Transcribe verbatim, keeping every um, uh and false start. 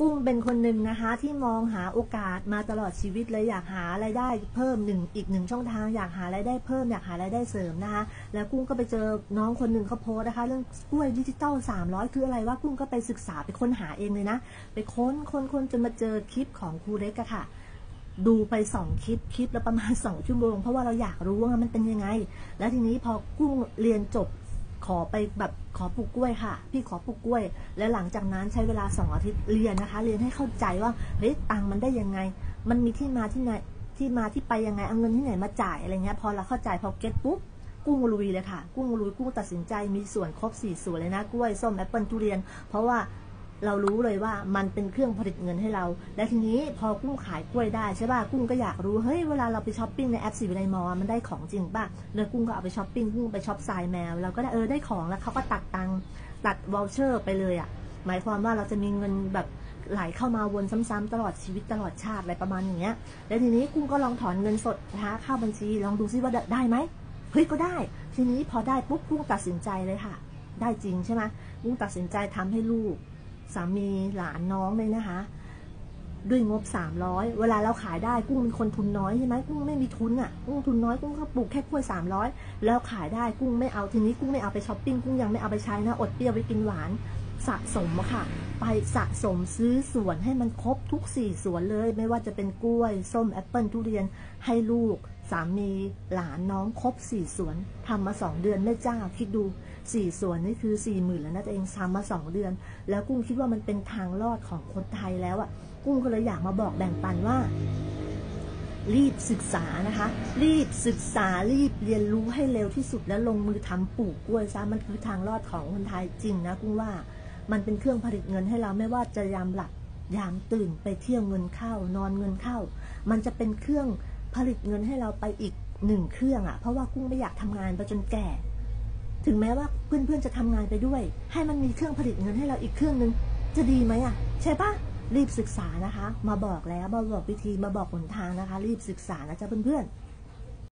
กุ้งเป็นคนหนึ่งนะคะที่มองหาโอกาสมาตลอดชีวิตเลยอยากหารายได้เพิ่มหนึ่งอีกหนึ่งช่องทางอยากหารายได้เพิ่มอยากหารายได้เสริมนะคะแล้วกุ้งก็ไปเจอน้องคนหนึ่งเขาโพสนะคะเรื่องกล้วยดิจิตอลสามร้อยคืออะไรว่ากุ้งก็ไปศึกษาไปค้นหาเองเลยนะไปค้นค้นค้นจนมาเจอคลิปของครูเล็กอะค่ะดูไปสองคลิปคลิปแล้วประมาณสองชั่วโมงเพราะว่าเราอยากรู้ว่ามันเป็นยังไงแล้วทีนี้พอกุ้งเรียนจบขอไปแบบขอปลูกกล้วยค่ะพี่ขอปลูกกล้วยแล้วหลังจากนั้นใช้เวลาสองอาทิตย์เรียนนะคะเรียนให้เข้าใจว่าเฮ้ยตังมันได้ยังไงมันมีที่มาที่ไหนที่มาที่ไปยังไงเอาเงินที่ไหนมาจ่ายอะไรเงี้ยพอเราเข้าใจพอเก็ตปุ๊บกุ้งลุยเลยค่ะกุ้งลุยกุ้งตัดสินใจมีส่วนครบสี่ส่วนเลยนะกล้วยส้มแอปเปิลทุเรียนเพราะว่าเรารู้เลยว่ามันเป็นเครื่องผลิตเงินให้เราและทีนี้พอกุ้งขายกล้วยได้ใช่ป่ะกุ้งก็อยากรู้เฮ้ยเวลาเราไปช้อปปิ้งในแอปสีวิไลมอลมันได้ของจริงป่ะเลยกุ้งก็เอาไปช้อปปิ้งกุ้งไปช็อปทรายแมวเราก็ได้เออได้ของแล้วเขาก็ตัดตังค์ตัดวอลเชอร์ไปเลยอ่ะหมายความว่าเราจะมีเงินแบบไหลเข้ามาวนซ้ำๆตลอดชีวิตตลอดชาติอะไรประมาณอย่างเงี้ยแล้วทีนี้กุ้งก็ลองถอนเงินสดนะคะเข้าบัญชีลองดูซิว่าได้ไหมเฮ้ยก็ได้ทีนี้พอได้ปุ๊บกุ้งตัดสินใจเลยค่ะได้จริงใช่ไหมกุ้งตัดสินใจทำให้ลูกสามีหลานน้องเลยนะคะด้วยงบสามร้อยเวลาเราขายได้กุ้งเป็นคนทุนน้อยใช่ไหมกุ้งไม่มีทุนอ่ะกุ้งทุนน้อยกุ้งก็ปลูกแค่กล้วยสามร้อยแล้วขายได้กุ้งไม่เอาทีนี้กุ้งไม่เอาไปช้อปปิ้งกุ้งยังไม่เอาไปใช้นะอดเปรี้ยวไปกินหวานสะสมอะค่ะไปสะสมซื้อสวนให้มันครบทุกสี่สวนเลยไม่ว่าจะเป็นกล้วยส้มแอปเปิลทุเรียนให้ลูกสามีหลานน้องครบสี่สวนทำมาสองเดือนแม่เจ้าคิดดูสี่สวนนี่คือสี่หมื่นแล้วนะตัวเองทำมาสองเดือนแล้วกุ้งคิดว่ามันเป็นทางรอดของคนไทยแล้วอ่ะกุ้งก็เลยอยากมาบอกแบ่งปันว่ารีบศึกษานะคะรีบศึกษารีบเรียนรู้ให้เร็วที่สุดแล้วลงมือทำปลูกกล้วยซะมันคือทางรอดของคนไทยจริงนะกุ้งว่ามันเป็นเครื่องผลิตเงินให้เราไม่ว่าจะยามหลับยามตื่นไปเที่ยวเงินเข้านอนเงินเข้ามันจะเป็นเครื่องผลิตเงินให้เราไปอีกหนึ่งเครื่องอ่ะเพราะว่ากุ้งไม่อยากทำงานไปจนแก่ถึงแม้ว่าเพื่อนๆจะทำงานไปด้วยให้มันมีเครื่องผลิตเงินให้เราอีกเครื่องนึงจะดีไหมอ่ะใช่ปะรีบศึกษานะคะมาบอกแล้วมาบอกวิธีมาบอกหนทางนะคะรีบศึกษานะจ๊ะเพื่อนๆ